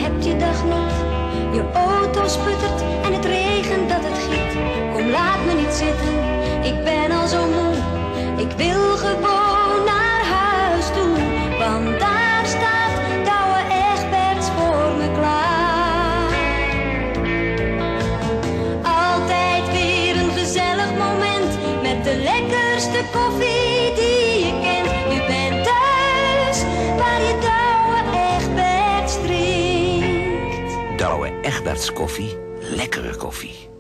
hebt je dag niet. Je auto sputtert en het regent dat het giet. Kom, laat me niet zitten, ik ben al zo moe. Ik wil gewoon naar huis toe, want daar staat Douwe Egberts voor me klaar. Altijd weer een gezellig moment, met de lekkerste koffie die je kent. Je bent thuis, waar je Douwe Egberts drinkt. Douwe Egberts koffie, lekkere koffie.